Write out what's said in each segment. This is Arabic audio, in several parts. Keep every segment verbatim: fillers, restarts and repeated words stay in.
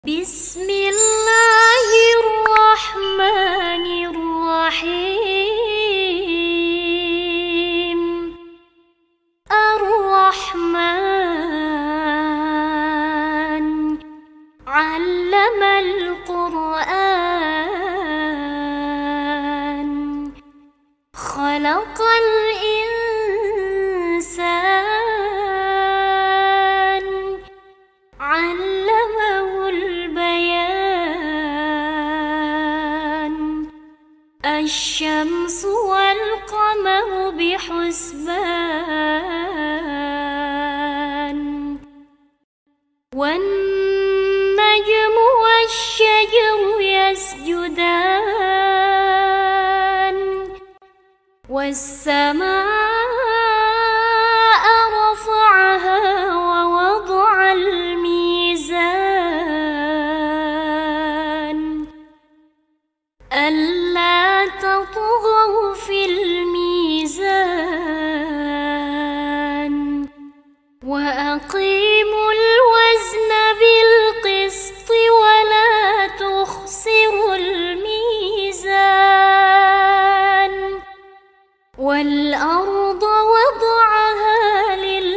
بسم الله الرحمن الرحيم. الرحمن علم القرآن خلق الإنسان علمه البيان. الشمس والقمر بحسبان والنجم والشجر يسجدان والسماء رفعها ووضع الميزان ألا تطغوا في الميزان وأقيموا الوزن بالقسط ولا تخسروا الميزان. والأرض وضعها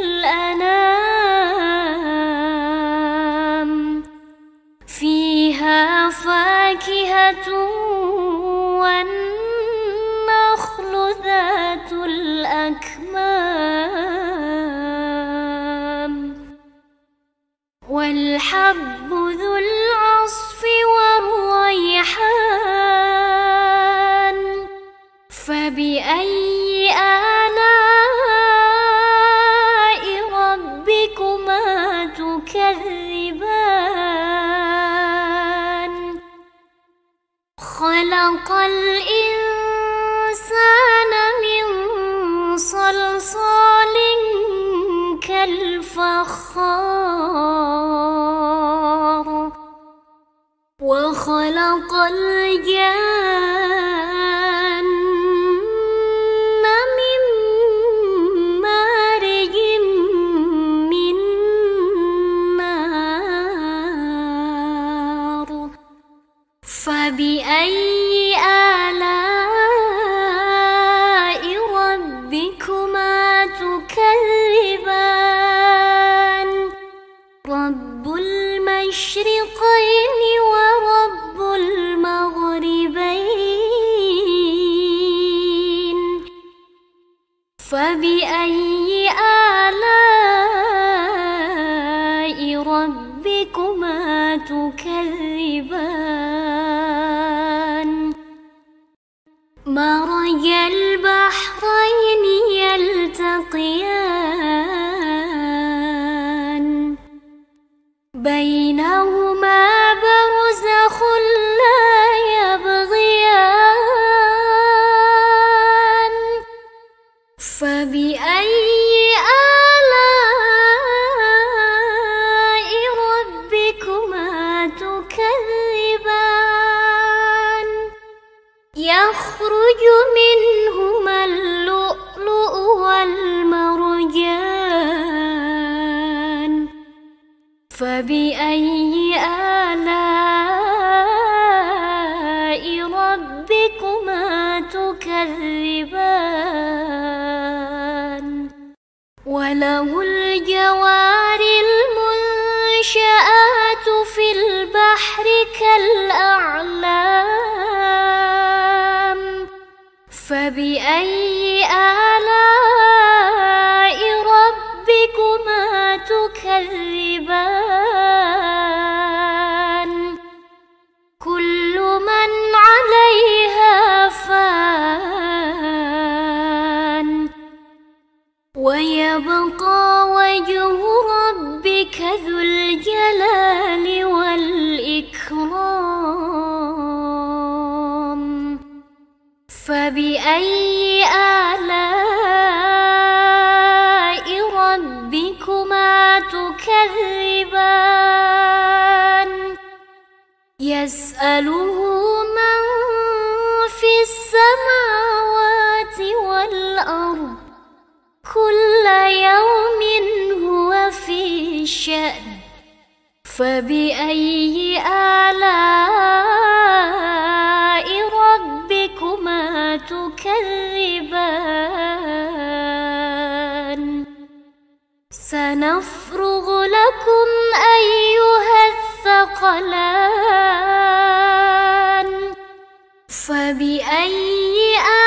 للأنام فيها فاكهة والنخل ذات الأكمام والحب ذو العصف والريحان. فبأي آلاء ربكما تكذبان؟ خلق الإنسان من صلصال كالفخار وخلق الجان من مارج من نار. فبأي آلاء ربكما تكذبان؟ رب المشرقين ورب المغربين. فبأي آلاء ربكما تكذبان؟ مرج البحرين يلتقيان بينهما برزخ لا يبغيان. فبأي آلاء ربكما تكذبان؟ يخرج منهما اللؤلؤ والمرجان. فبأي آلاء ربكما تكذبان؟ وله الجوار المنشآت في البحر كالأعلام. فبأي آلاء ربكما تكذبان؟ كل من عليها فان ويبقى وجه ربك ذو الجلال والإكرام. فبأي آلاء ربكما تكذبان؟ يسأله من في السماوات والأرض كل يوم هو في شأن. فبأي آلاء ربكما تكذبان سنفرغ لكم أيها الثقلان فبأي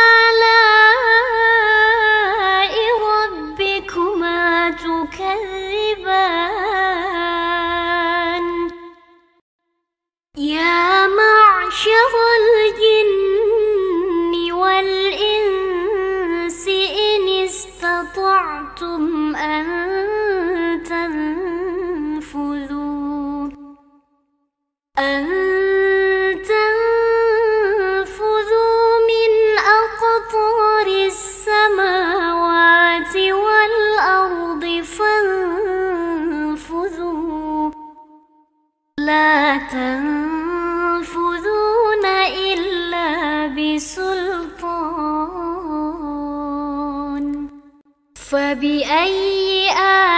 آلاء ربكما تكذبان يا معشر الجن والإنس إن استطعتم أن تنفذوا أن تنفذوا من أقطار السماوات والأرض فانفذوا لا تنفذون إلا بسلطان فبأي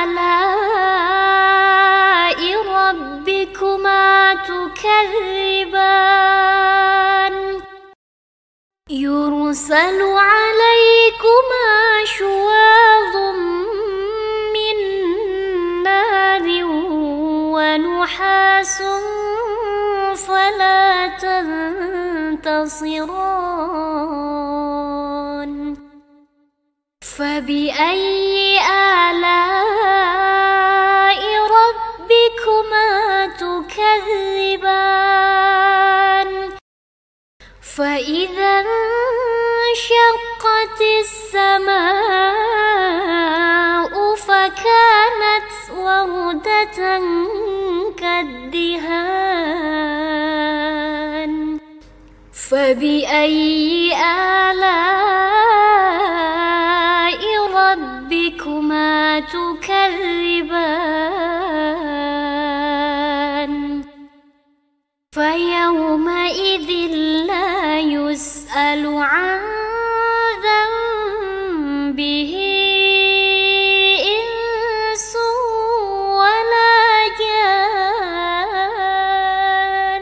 آلاء ربكما تكذبان يرسل عليكما شواظ من نار ونحاس فلا تنتصران فبأي آلاء ربكما تكذبان فإذا انشقت السماء فكانت وردة كالدهان فبأي آلاء ربكما تكذبان فيومئذ لا يسأل عن ذنبه إنس ولا جان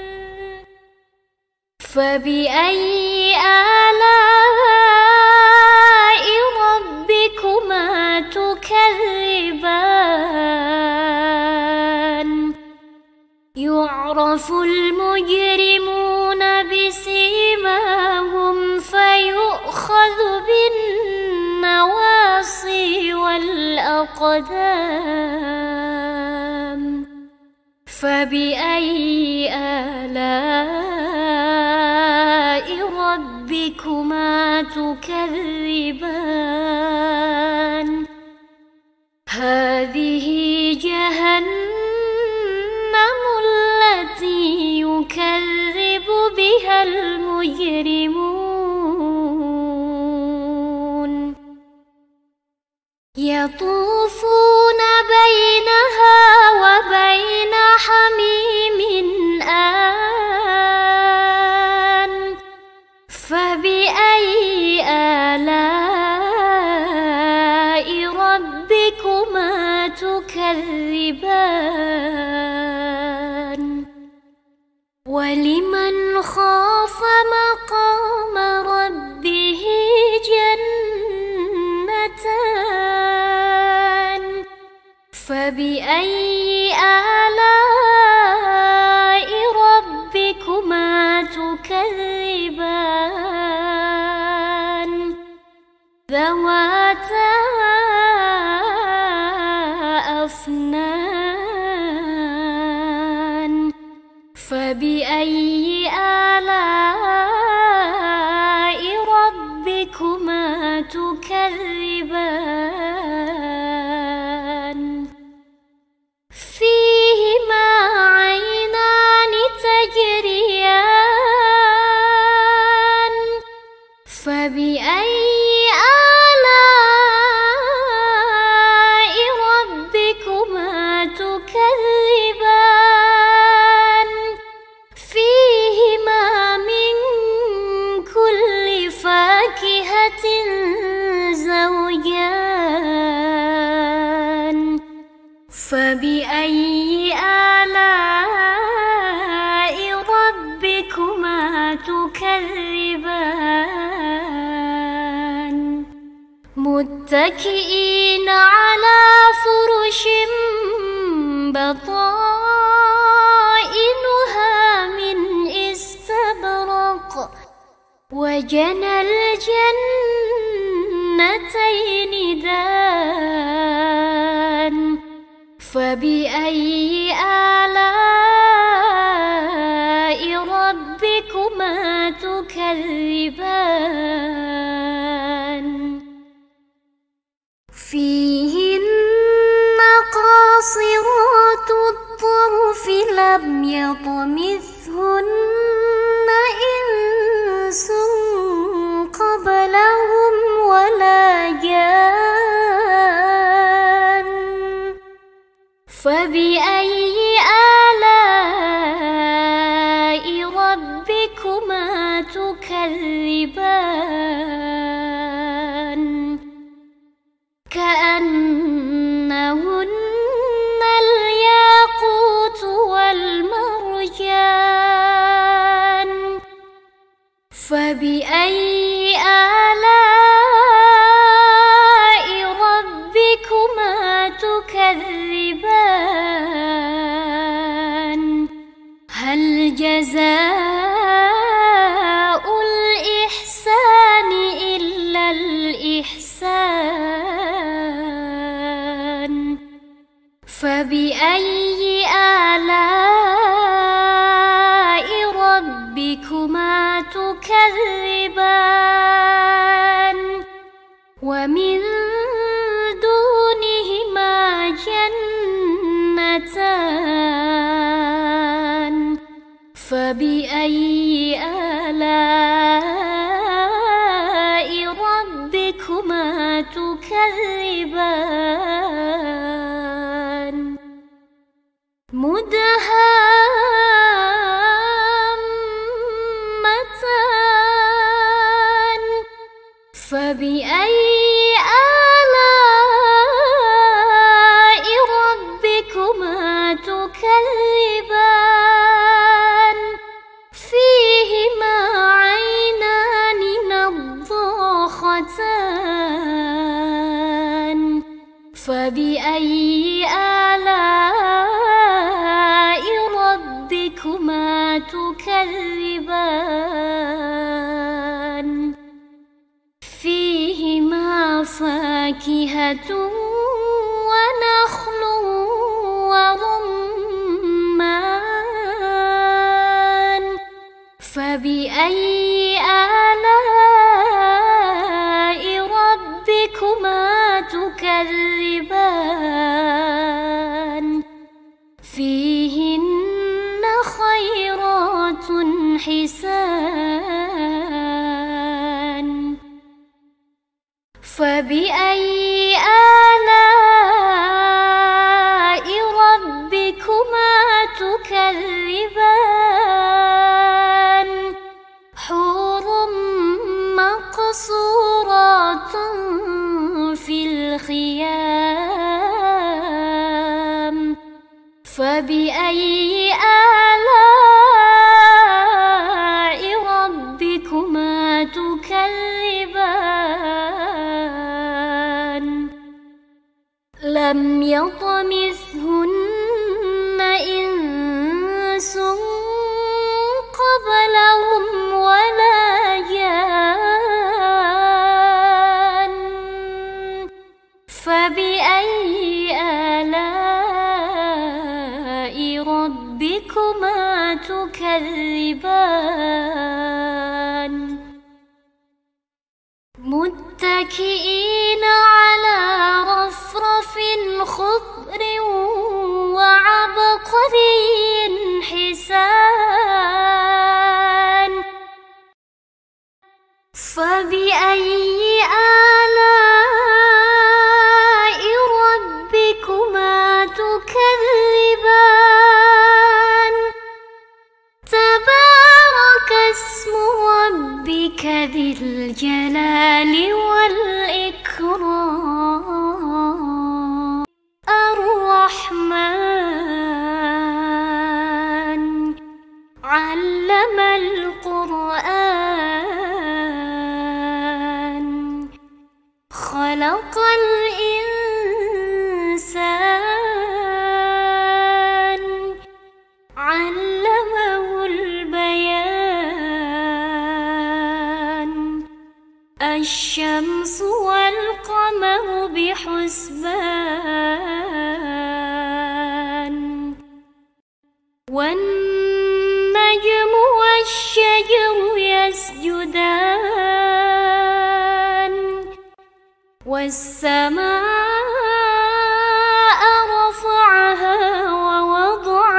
فبأي آلاء ربكما تكذبان يعرف المجرمون بسيماهم فيؤخذ بالنواصي والأقدام فبأي آلاء ربكما تكذبان هذه جهنم التي يكذب بها المجرمون يطوفون بينها وبين حميم آن فبأي آلاء ربكما تكذبان ولمن خاف مقام ربه جنتان فبأي آلاء ربكما تكذبان ذواتا أفنان فبأي آلاء ربكما تكذبان فيهما عينان تجريان فبأي آلاء ربكما تكذبان فيهما من كل فاكهة زوجان تكذبان متكئين على فرش بطائنها من استبرق وجنى الجنتين دان فبأي آلاء ربكما تكذبان فيهن قاصرات الطرف لم يطمثهن إنس قبلهم ولا جان فبأي آلاء ربكما تكذبان كأنهن الياقوت والمرجان فبأي آلاء ربكما تكذبان هل جزاء الإحسان إلا الإحسان فبأي آلاء ربكما تكذبان ومن دونهما جنتان فبأي آلاء ربكما تكذبان مدهامتان فبأي آلاء ربكما تكذبان فيهما عينان نضاختان فبأي آلاء ربكما تكذبان فيهما فاكهة ونخل ورمان فبأي آلاء ربكما تكذبان فيهن خيرات حسان فبأي آلاء ربكما تكذبان حور مقصورات في الخيام فبأي آلاء ربكما تكذبان لم يطمثهن إنس قبلهم ولا جان فبأي آلاء ربكما تكذبان متكئين على رفرف خضر وعبقري حسان فبأي آلاء ربكما تكذبان تبارك اسم ربك ذي الجلال والإكرام الرحمن علم القرآن علمه البيان الشمس والقمر بحسبان والنجم والشجر يسجدان والسماء رفعها ووضع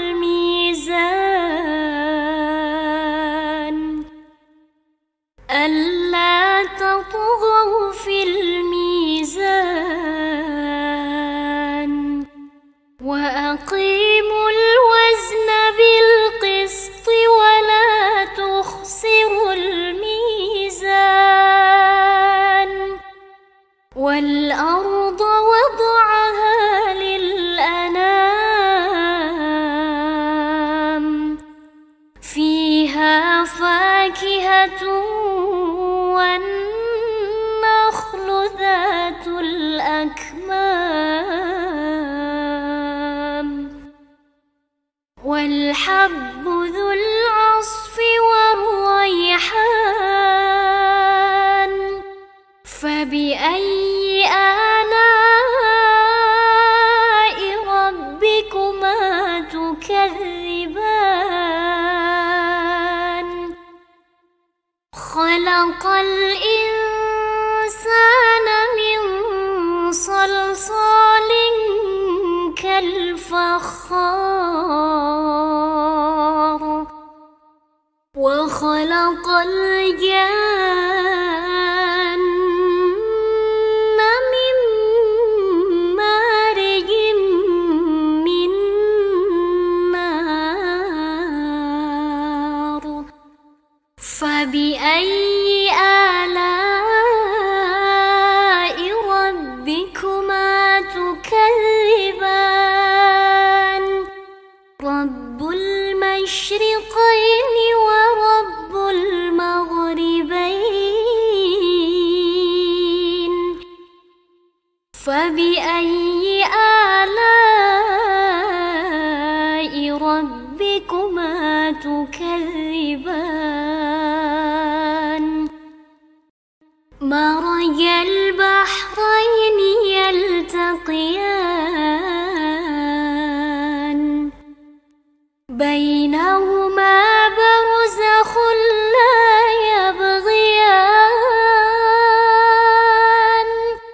الميزان ألا تطغوا في الميزان وأقيموا الوزن بالقسط ولا تخسروا الميزان والأرض وضعها للأنام فيها فاكهة والنخل ذات الأكمام والحب ذو العصف والريحان فبأي آلاء ربكما تكذبان خلق الإنسان من صلصال كالفخار وخلق الجان من مارج من نار فبأي آلاء ربكما تكذبان رب المشرقين ورب المغربين فبأي آلاء ربكما تكذبان مرج البحرين يلتقيان بينهما برزخ لا يبغيان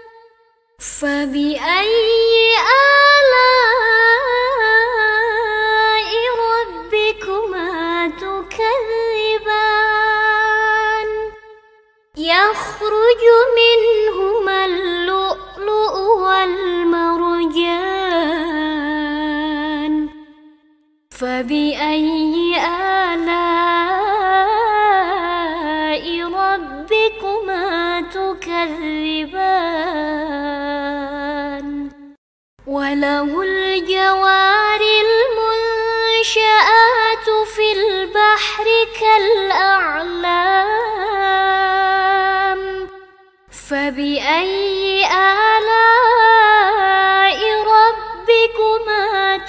فبأي آلاء ربكما تكذبان يخرج منهما اللؤلؤ والمرجان فبأي آلاء ربكما تكذبان وله الجوار المنشآت في البحر كالأعلام فبأي آلاء ربكما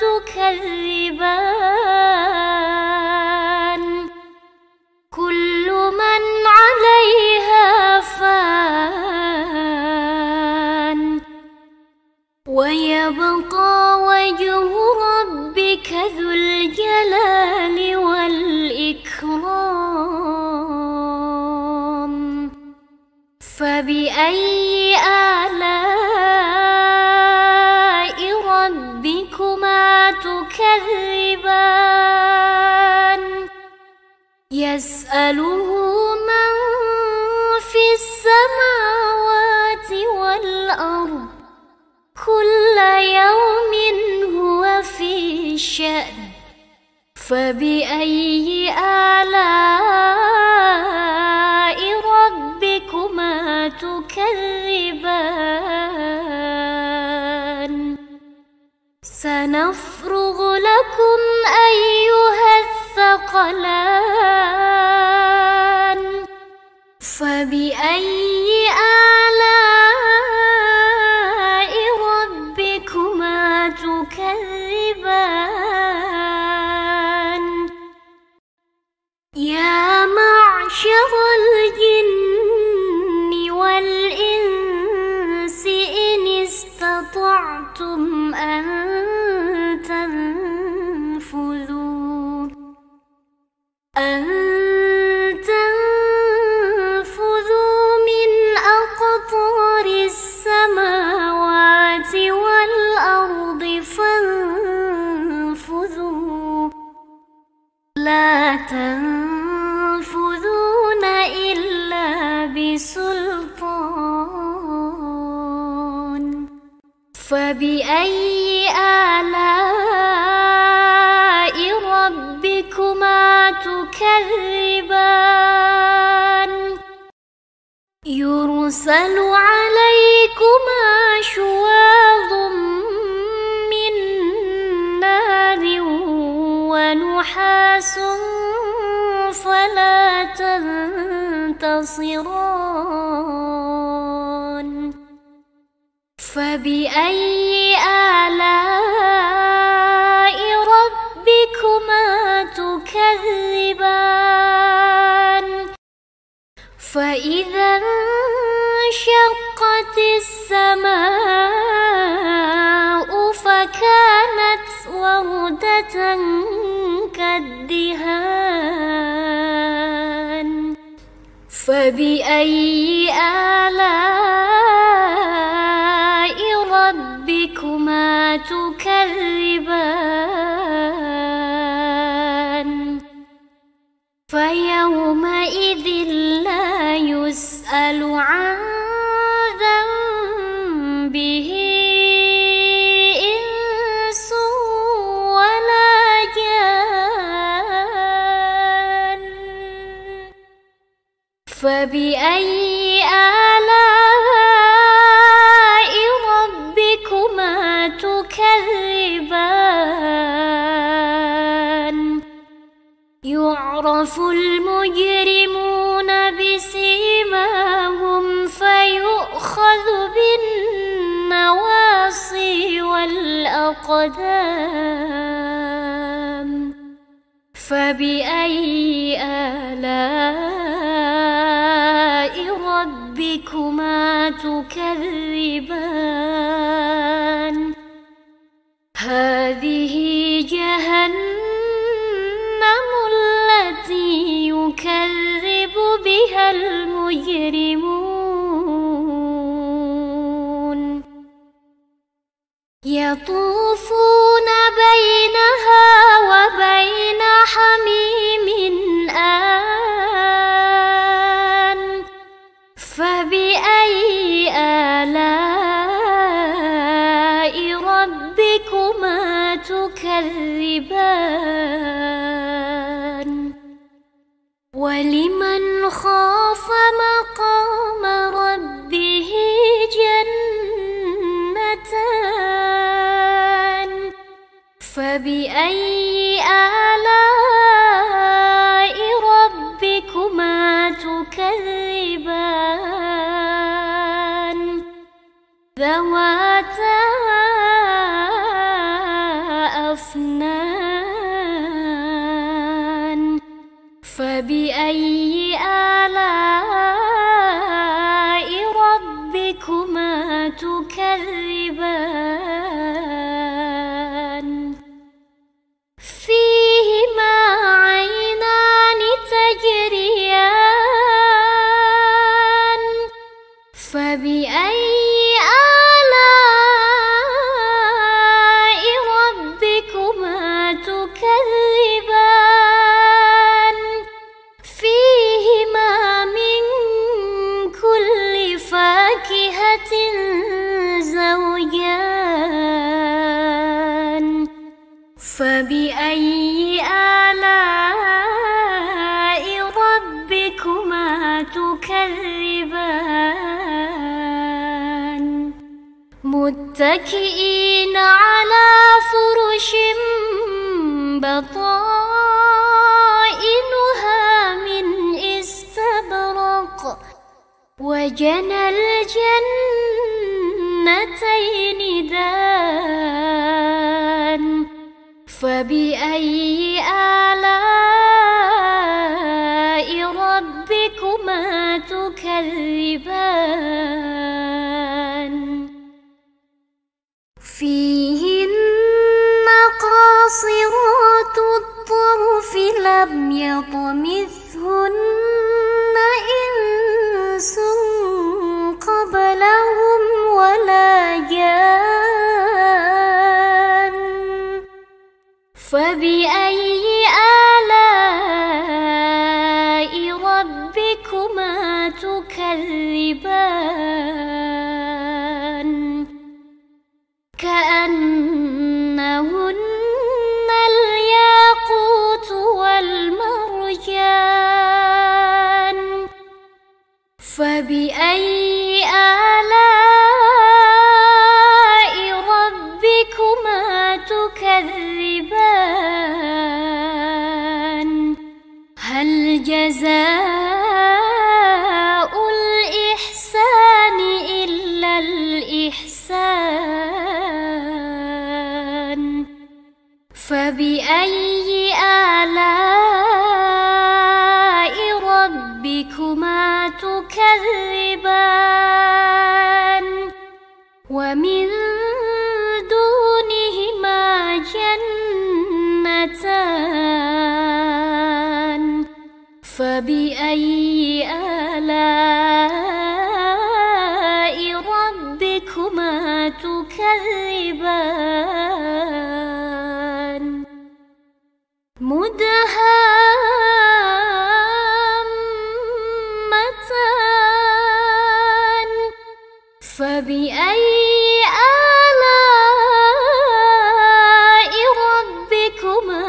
تكذبان كل من عليها فان ويبقى وجه ربك ذو الجلال والإكرام فبأي آلاء ربكما تكذبان يسأله من في السماوات والأرض كل يوم هو في شأن فبأي آلاء ربكما تكذبان سنفرغ لكم أيها الثقلان فبأي آلاء ربكما تكذبان معشر الجن والإنس إن استطعتم أن تنفذوا أن تنفذوا من أقطار السماوات والأرض فانفذوا لا تنفذون إلا بسلطان فبأي آلاء ربكما تكذبان يرسل عليكما شواظ من نار ونحاس فلا تنتصران فبأي آلاء ربكما تكذبان فإذا انشقت السماء فكانت وردة كالدهان فبأي آلاء ربكما تكذبان فيومئذ لا يسأل عن ذنبه إنس ولا جان فبأي آلاء ربكما تكذبان يعرف المجرمون بسيماهم فيؤخذ بالنواصي والأقدام فبأي آلاء ربكما تكذبان هذه جهنم التي يكذب بها المجرمون يطوفون بينها وبين حميم آن فبأي آلاء ربكما تكذبان ولمن خاف مقام ربه جنتان فبأي آلاء ربكما تكذبان ذواتا أفنان فبأي آلاء ربكما تكذبان فيهما عينان تجريان فبأي آلاء ربكما تكذبان فيهما من كل فاكهة زوجان فبأي آلاء ربكما تكذبان متكئين على فرش بطائنها من استبرق وجنى الجنتين دان فبأي آلاء ربكما لم يطمثهن إنس قبلهم ولا جان فبأي آلاء ربكما تكذبان كأنهن الياقوت والمرجان فبأي آلاء ربكما تكذبان هل جزاء الإحسان إلا الإحسان فبأي آلاء ربكما تكذبان ومن دونهما جنتان فبأي آلاء ربكما تكذبان مدهامتان فبأي آلاء ربكما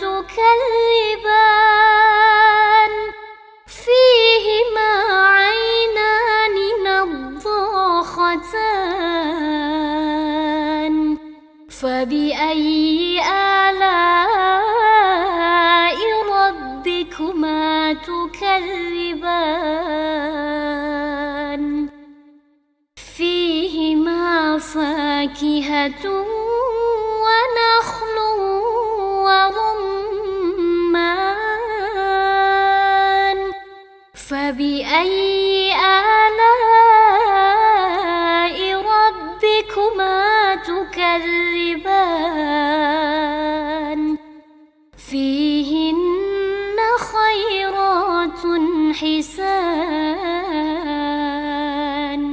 تكذبان فيهما عينان نضاختان فبأي آلاء ربكما تكذبان فيهما فاكهة ونخل ورمان فبأي آلاء ربكما تكذبان فيهن خيرات حسان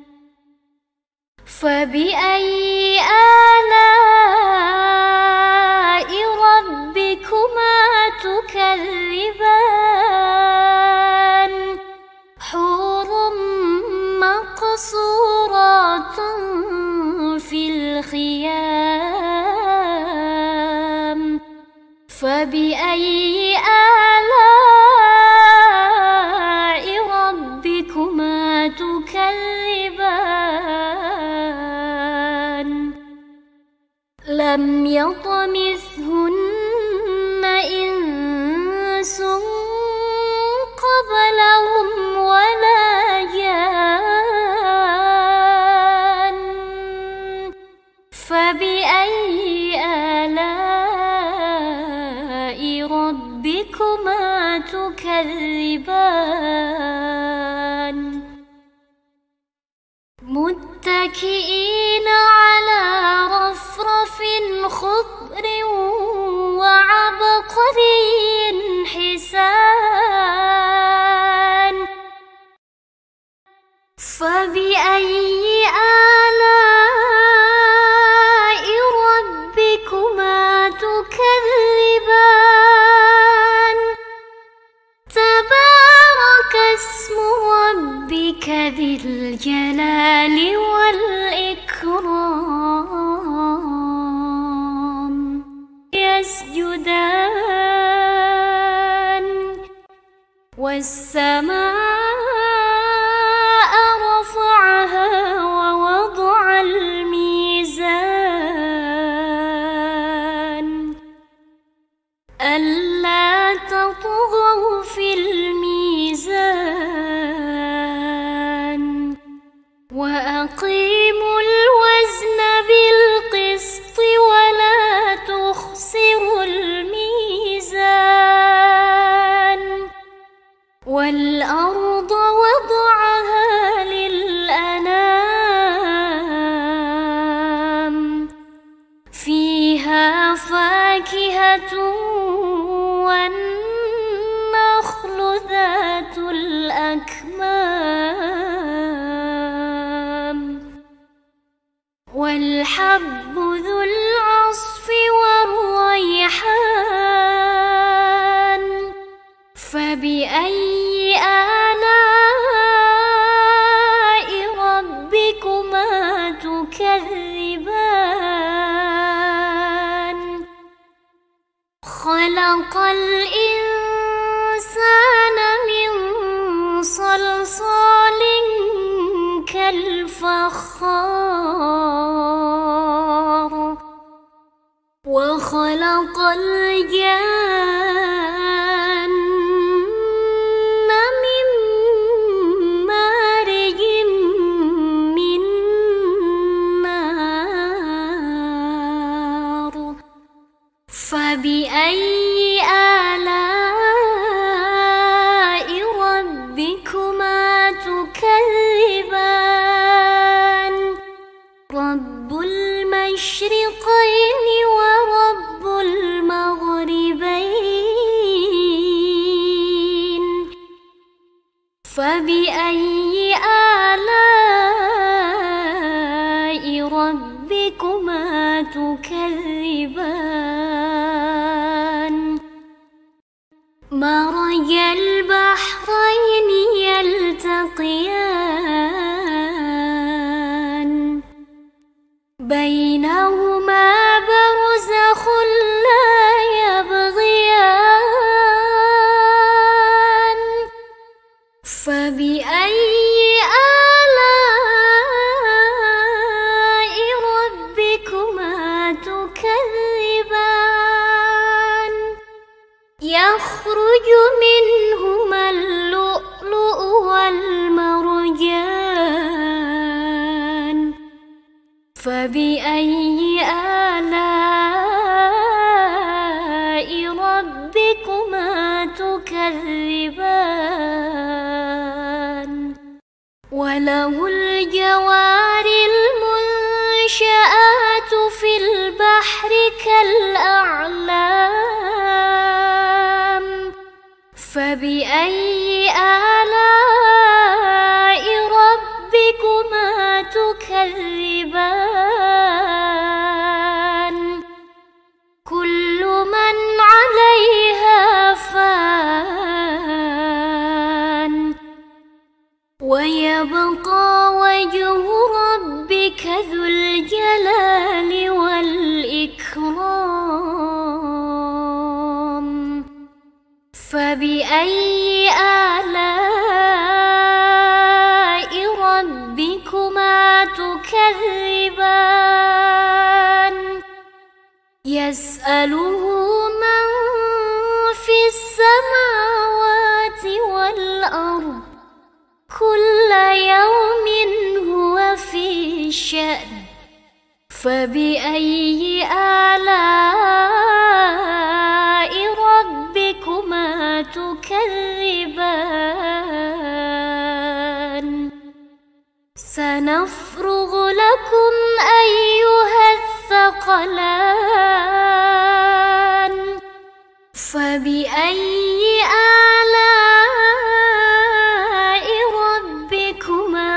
فبأي آلاء ربكما تكذبان حور مقصورات في الخيام فبأي آلاء ربكما تكذبان لم يطمثهن إنس قبلهم ولا جان فبأي آلاء ربكما تكذبان متكئين على رفرف خضر وعبقري حسان فبأي آلاء ربكما تكذبان تبارك اسم ربك ذي الجلال والإكرام يسجدان والسماء رفعها ووضع الميزان ألا تطغوا في الميزان وأقيموا الوزن بالقسط ولا تخسروا الميزان والأرض والحب ذو العصف والريحان فبأي آلاء ربكما تكذبان خلق الإنسان من صلصال كالفخار وخلق الجان من مارج من نار فبأي آلاء ربكما تكذبان رب المشرقين ورب المغربين فبأي آلاء ربكما تكذبان مرج البحرين يلتقيان بينهما برزخ لا يبغيان فبأي آلاء ربكما تكذبان يخرج منهما اللؤلؤ والمرجان فبأي آلاء ربكما تكذبان وله الجوار المنشآت في البحر كالأعلام فبأي آلاء ربكما تكذبان كل من عليها فان ويبقى وجه ربك ذو الجلال والإكرام فبأي آلاء ربكما تكذبان يسأله من في السماوات والأرض كل يوم هو في شأن فبأي آلاء ربكما تكذبان سنفرغ لكم أيها الثقلان فبأي آلاء ربكما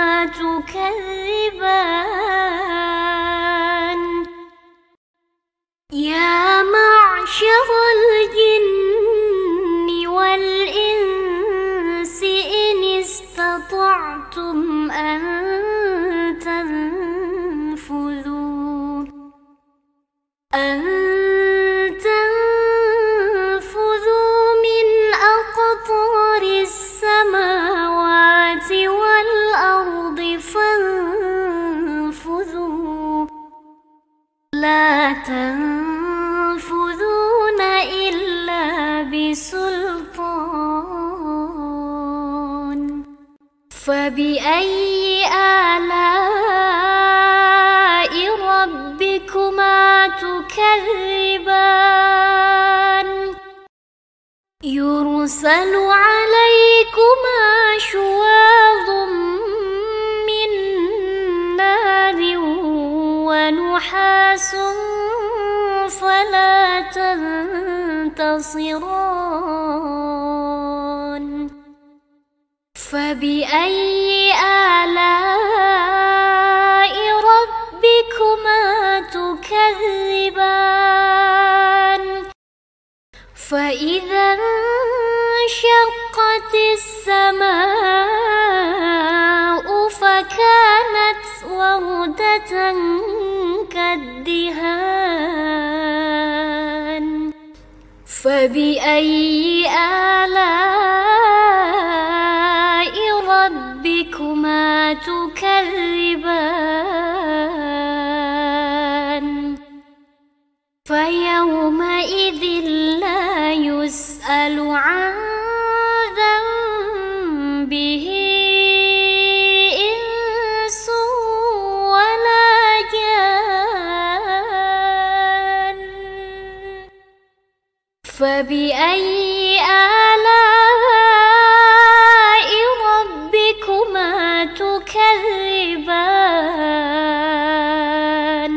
تكذبان يا معشر الجن والإنس إن استطعتم أن تنفذوا أن تنفذوا من أقطار السماوات والأرض فانفذوا لا تنفذون إلا بسلطان فبأي آلاء ربكما تكذبان يرسل عليكما شواظ من نار ونحاس فلا تنتصران فبأي آلاء ربكما السماء فكانت وردة كالدهان فبأي آلاء ربكما تكذبان فيومئذ لا يسأل عن ذنبه إنس ولا جان فبأي آلاء ربكما تكذبان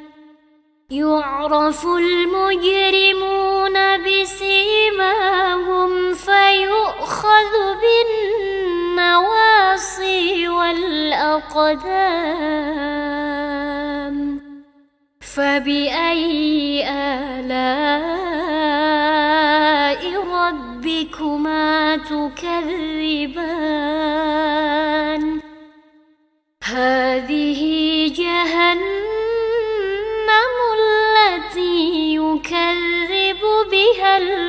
يعرف المجرمون بسيماهم فيؤخذ بالنواصي والأقدام فبأي آلاء ربكما تكذبان هذه جهنم التي يكذب بها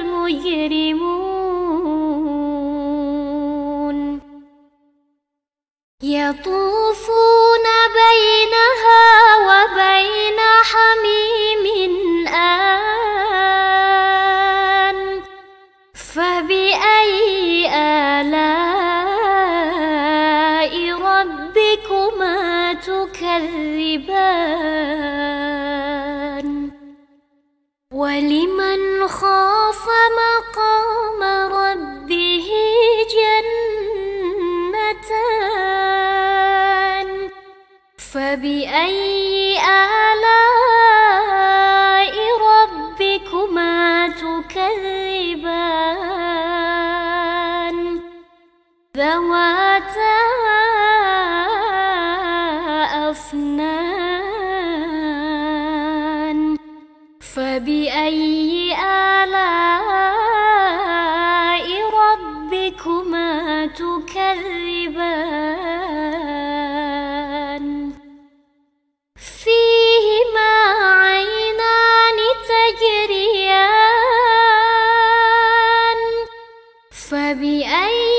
المجرمون يطوفون بينها وبين حميم آن فبأي آلاء ربكما تكذبان ولمن خاف مقام ربه جنتان فبأي آلاء ربكما تكذبان ذواتا أفنان فبأي آلاء ربكما تكذبان فيهما عينان تجريان فبأي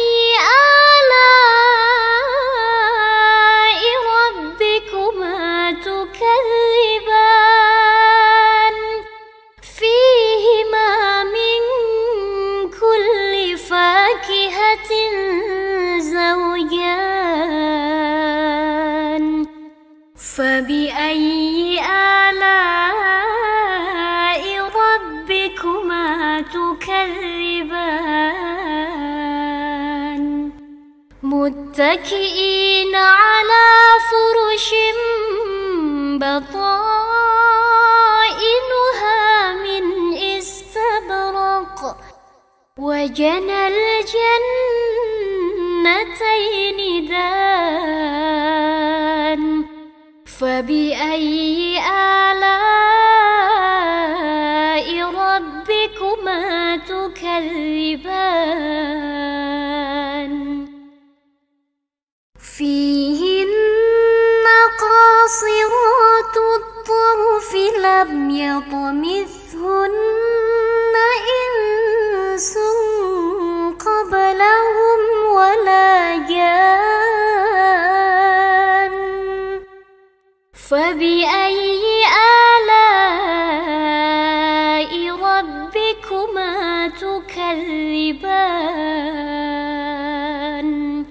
آلاء ربكما تكذبان فيهما من كل فاكهة زوجان فبأي آلاء ربكما تكذبان متكئين على فرش بطائنها من استبرق وجنى الجنتين دان فبأي آلاء ربكما تكذبان فيهن قاصرات الطرف لم يطمثهن إنس قبلهم ولا جان فبأي آلاء ربكما تكذبان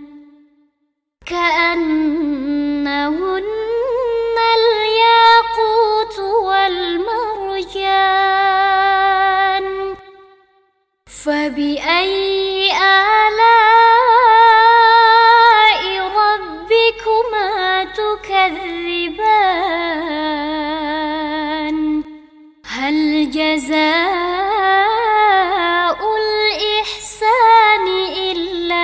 كأنهن الياقوت والمرجان فبأي آلاء ربكما تكذبان هل جزاء الإحسان إلا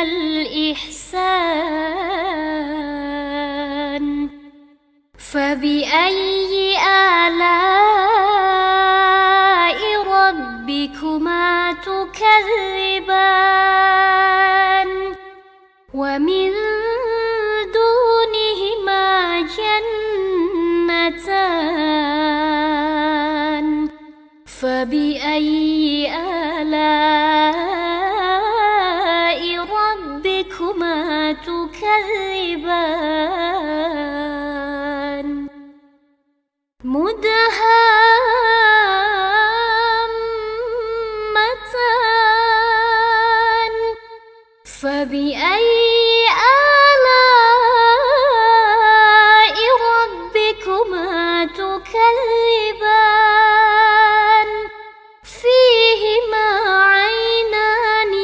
الإحسان فبأي آلاء ربكما تكذبان تكذبان مدهامتان فبأي آلاء ربكما تكذبان فيهما عينان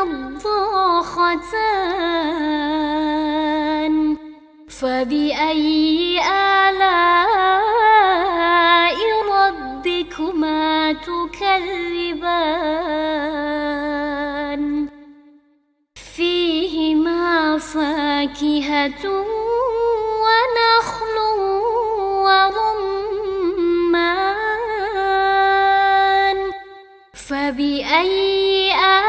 نضاختان فبأي آلاء ربكما تكذبان فيهما فاكهة ونخل ورمان فبأي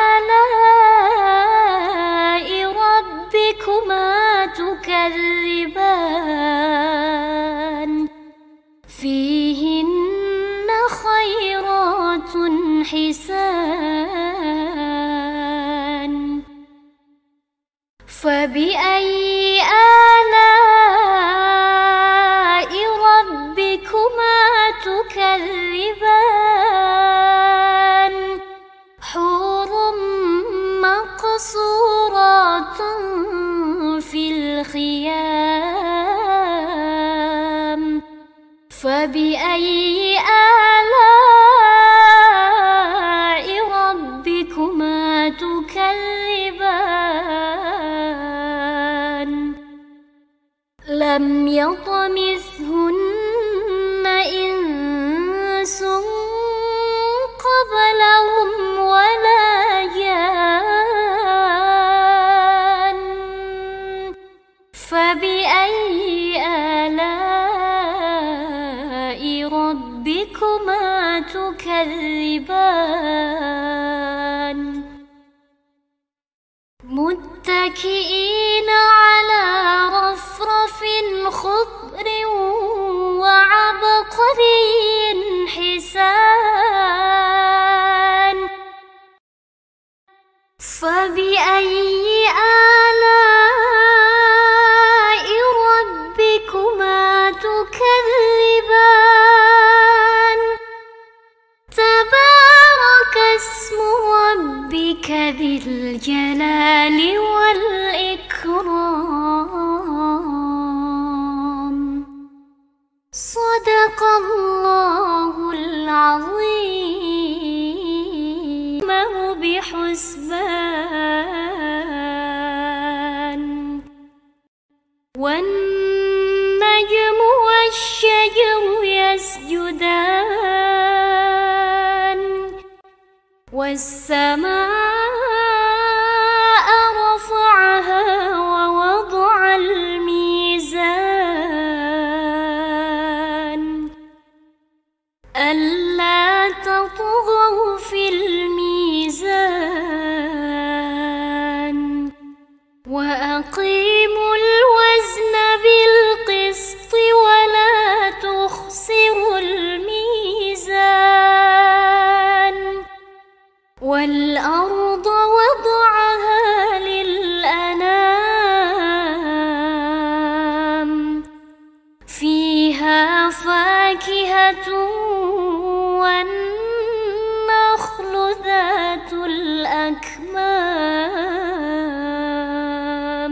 آلاء ربكما تكذبان فيهن خيرات حسان فبأي آلاء ربكما تكذبان حور مقصورات في الخيام فبأي آلاء ربكما تكذبان لم يطمثهن إنس قبلهم ولا جان فبأي آلاء ربكما تكذبان متكئين على رفرف خضر وعبقري حسان فبأي آلاء ربكما تكذبان تبارك اسم ربك ذي الجلال والإكرام صدق الله العظيم بحسبان والنجم والشجر يسجدان والسماء رفعها ووضع الميزان ألا تطغوا في الميزان وأقيموا الوزن بالقسط ولا تخسروا الميزان والأرض وضعها للأنام فيها فاكهة والنخل ذات الأكمام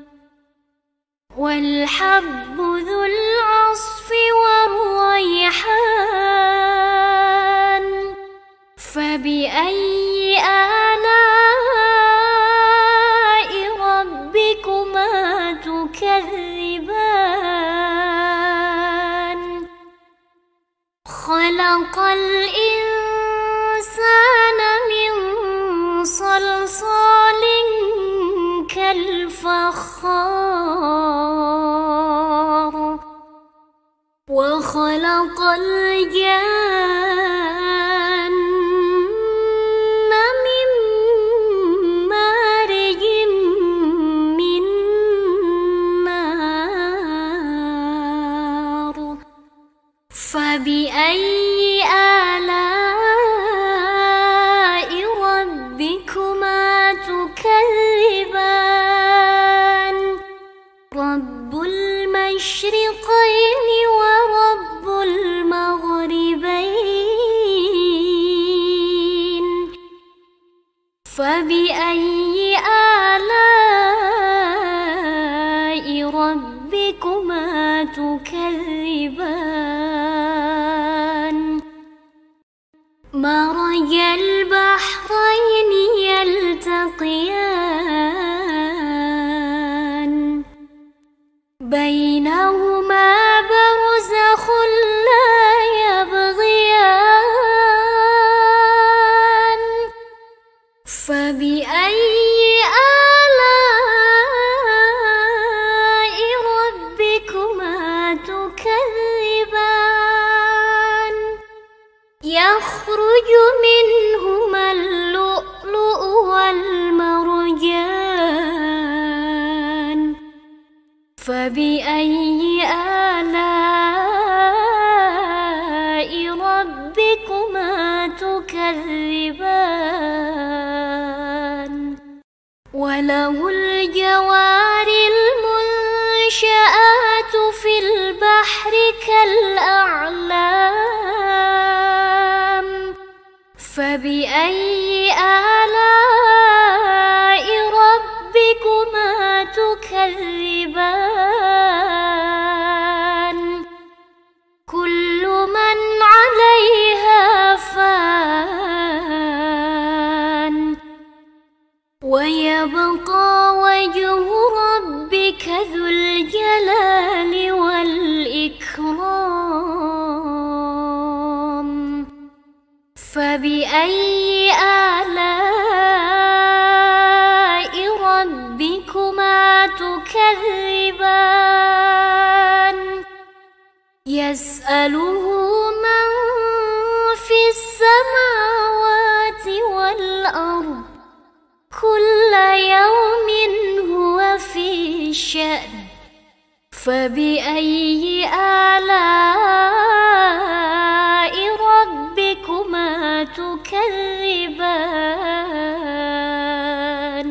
والحب ذو العصف والريحان فبأي آلاء ربكما تكذبان خلق الإنسان من صلصال كالفخار وخلق الجان من مارج من نار فبأي آلاء ربكما تكذبان المشرقين ورب المغربين فبأي آلاء ربكما تكذبان مرج البحرين يلتقيان بينهما برزخ لا يبغيان فبأي آلاء ربكما تكذبان يخرج منهما اللؤلؤ والمرجان فبأي آلاء ربكما تكذبان وله الجوار المنشآت في البحر كالأعلام فبأي آلاء ربكما تكذبان كل من عليها فان ويبقى وجه ربك ذو الجلال والإكرام فبأي آلاء ربكما تكذبان يسأله من في السماوات والأرض كل يوم هو في شأن فبأي آلاء ربكما تكذبان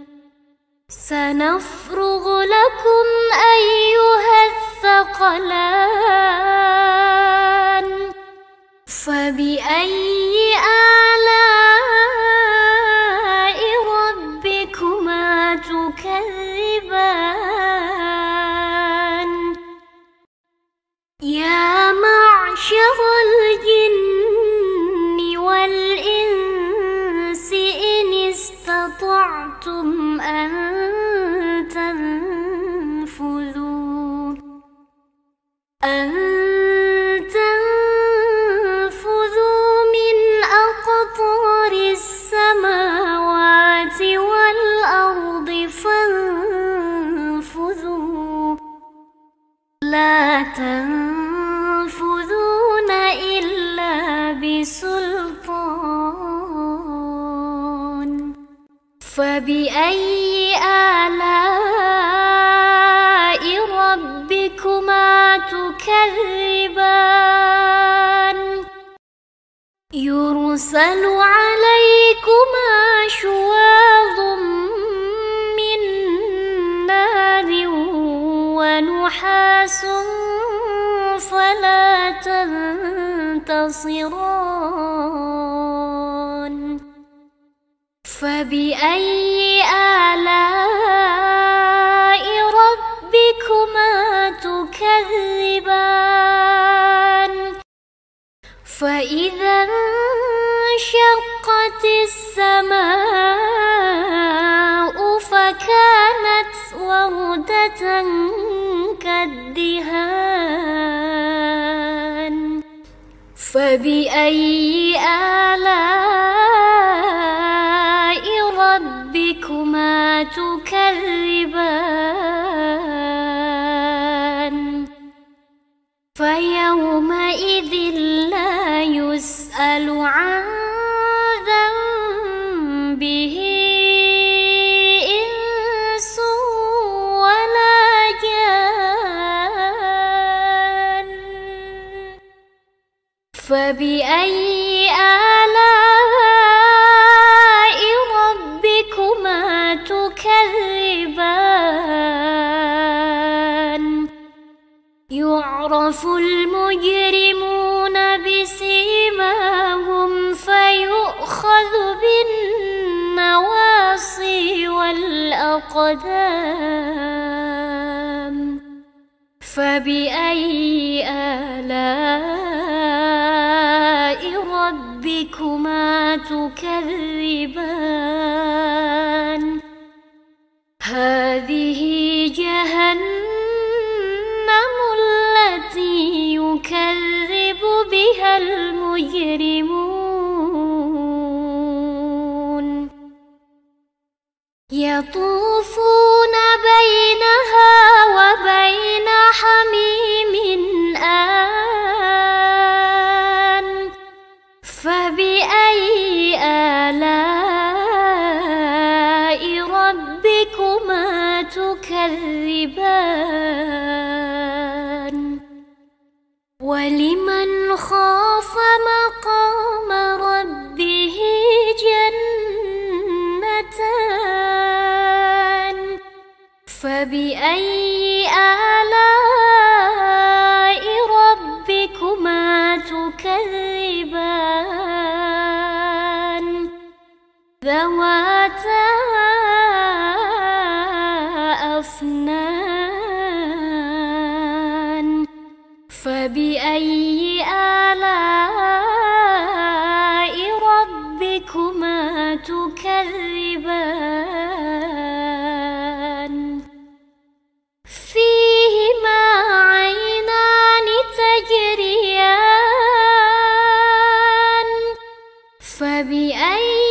سنفرغ لكم أيها الثقلان فبأي آلاء ربكما تكذبان يا معشر الجن والإنس إن استطعتم أن تنفذوا أن تنفذوا من أقطار السماوات والأرض فانفذوا لا تنفذون إلا بسلطان فبأي آلاء ربكما تكذبان يرسل عليكما شواظ من نار ونحاس فلا تنتصران فبأي آلاء ربكما تكذبان فإذا انشقت السماء فكانت وردة كالدهان فبأي آلاء ربكما تكذبان فيومئذ لا يسأل عن ذنبه إنس ولا جان فبأي آلاء ربكما تكذبان يعرف المجرمون بسيماهم فيؤخذ بالنواصي والأقدام فبأي آلاء ربكما تكذبان هذه جهنم التي يكذب بها المجرمون يطوفون بينها وبين حميم آن فبأي آلاء ربكما تكذبان ولمن خاف مقام ربه جنتان فبأي آلاء ربكما تكذبان ذواتا أفنان فبأي آلاء ربكما تكذبان فيهما عينان تجريان فبأي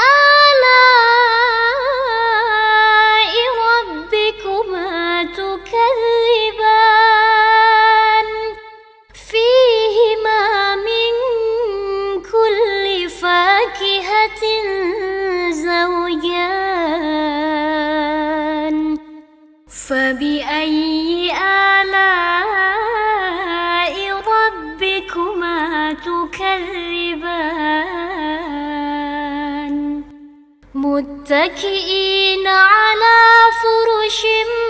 آلاء ربكما تكذبان فيهما من كل فاكهة زوجان فبأي آلاء ربكما تكذبان متكئين على فرش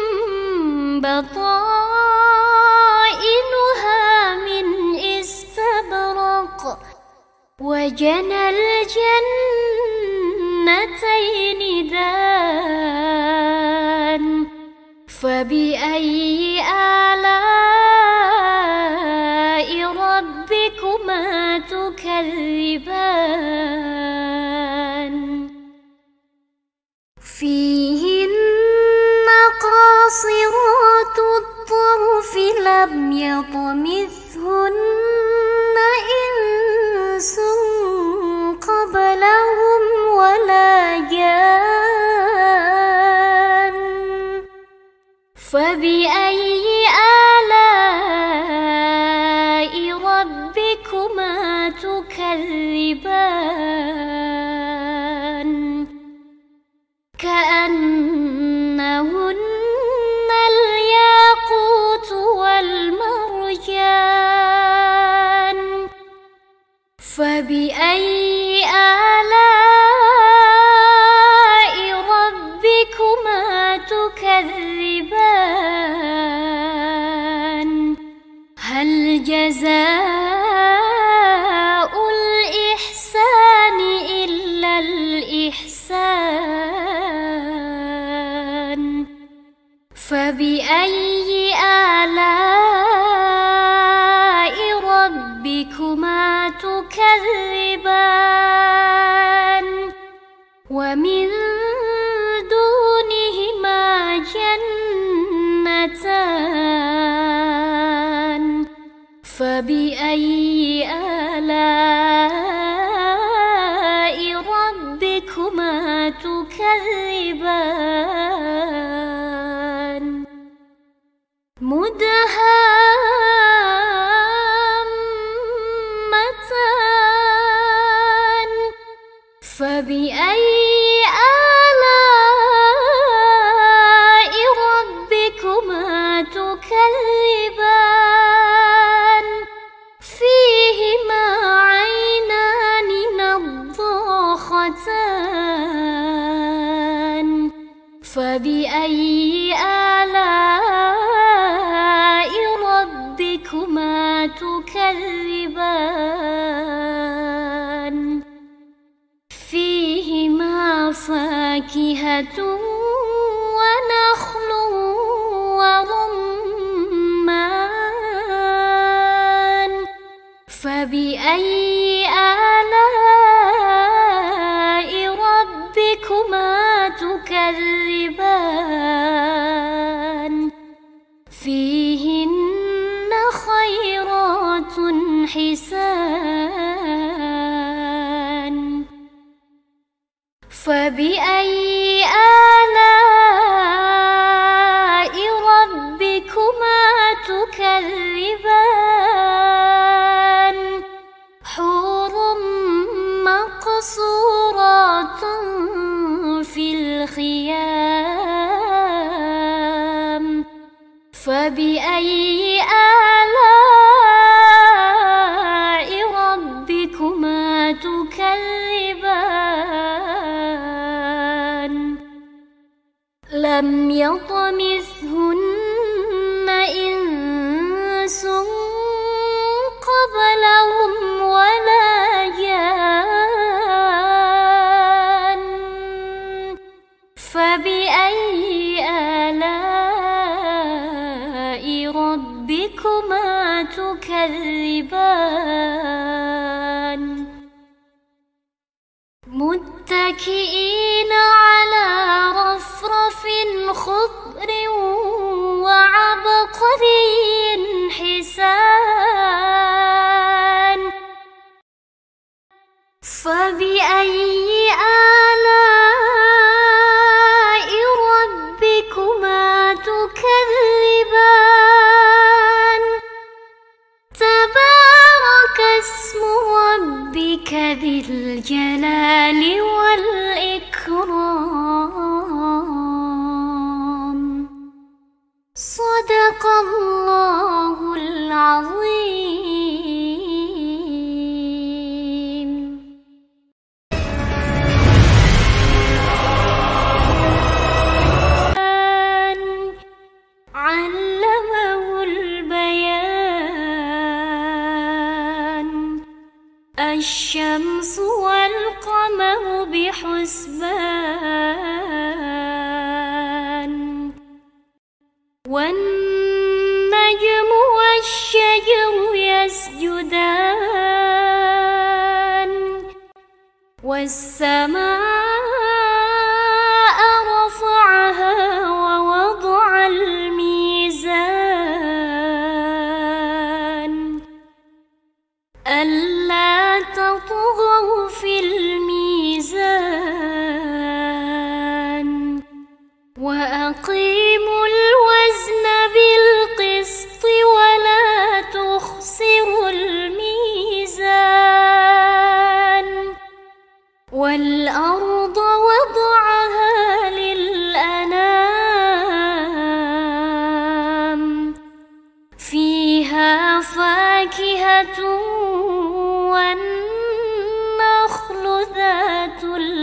بطائنها من استبرق وجنى الجنتين دان فبأي آلاء ربكما تكذبان فيهن قاصرات الطرف لم يطمثهن إنس قبلهم ولا جان فبأي آلاء ربكما تكذبان كأنهن الياقوت والمرجان فبأي آلاء ربكما تكذبان هل جزاء الإحسان إلا الإحسان فبأي آلاء ربكما تكذبان ومن دونهما جنتان فبأي آلاء ربكما تكذبان مدهامتان فبأي آلاء ربكما تكذبان فيهما عينان نضاختان فبأي آلاء ربكما فاكهة ونخل ورمان فبأي آلاء ربكما تكذبان فيهن خيرات حسان فبأي آلاء ربكما تكذبان حور مقصورات في الخيام فبأي آلاء ربكما تكذبان لم يطمثهن إنس قبلهم ولا جان فبأي آلاء ربكما تكذبان متكئين على رفرف خضر وعبقري حسان فبأي آلاء ربكما تكذبان تبارك اسم ربك ذي الجلال والإكرام صدق الله العظيم. علمه البيان الشمس والقمر بحسبان والنجم والشجر يسجدان والسماء رفعها ووضع الميزان ألا تطغوا في الميزان وأقيموا الوزن بالقسط ولا تخسروا الميزان والأرض وضعها للأنام فيها فاكهة والنخل ذات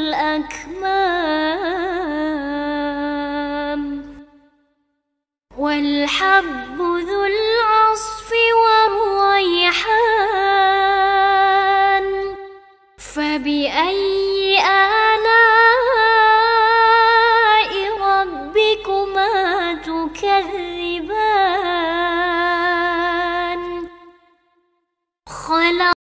الأكمام والحب ذو العصف والريحان فبأي آلاء ربكما تكذبان